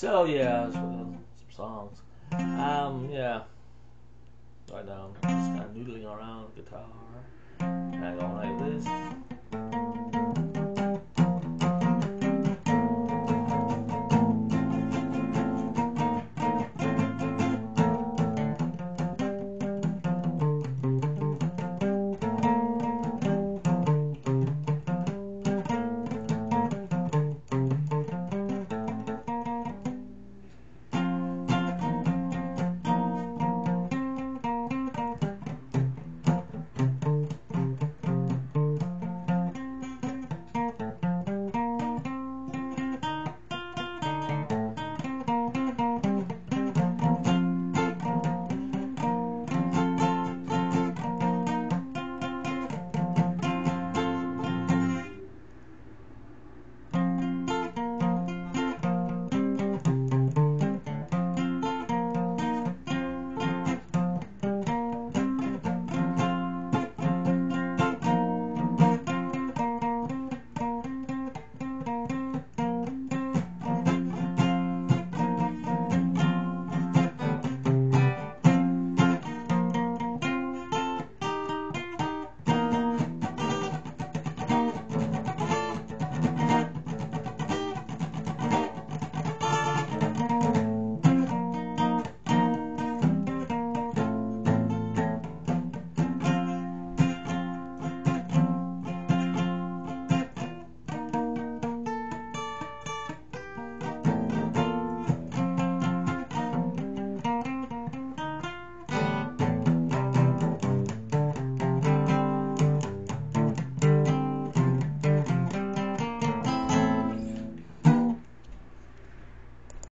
So yeah, I was working on some songs. Yeah, right now I'm just kind of noodling around guitar, kind of going like this.